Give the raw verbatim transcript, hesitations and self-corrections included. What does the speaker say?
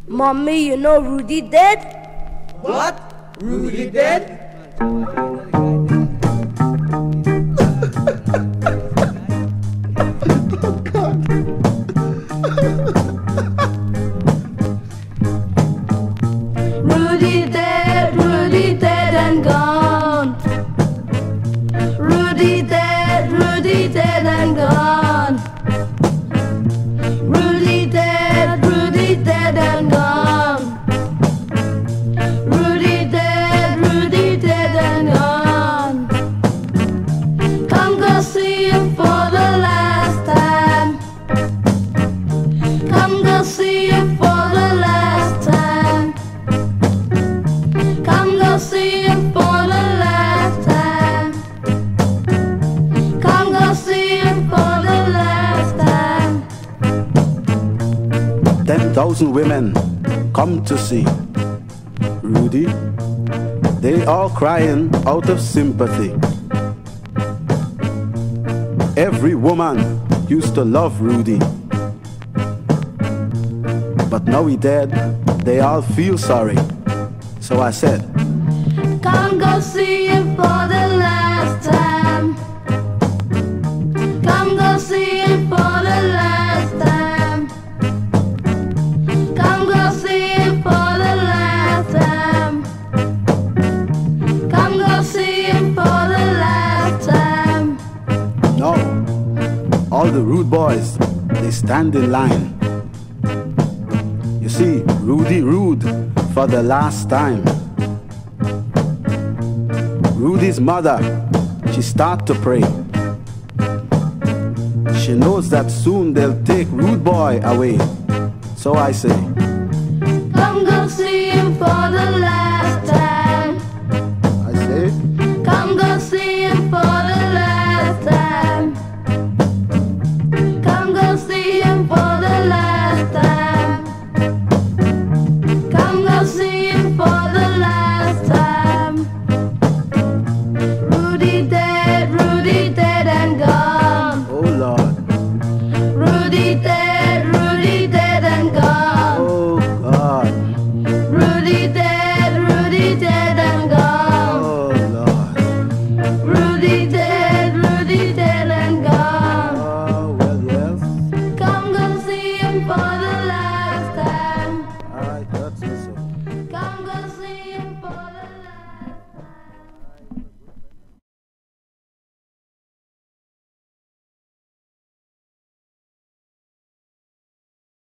Mommy, you know Rudy dead? What? Rudy dead? Rudy dead, Rudy dead and gone. Rudy dead, Rudy dead and gone. Rudy dead, Rudy dead and gone. Rudy dead, Rudy dead and gone. Come go see him for the last time. Come go see him for the last time. Come go see him for the last time. Come go see him for the last time. Ten thousand women come to see Rudy. They all crying out of sympathy. Every woman used to love Rudy, but now he dead, they all feel sorry. So I said, come go see him for the last time. Come go see him for the last time. Come go see him for the last time. Come go see him for the last time. no. All the rude boys, they stand in line. You see, Rudy rude for the last time. Rudy's mother, she start to pray. She knows that soon they'll take rude boy away. So I say,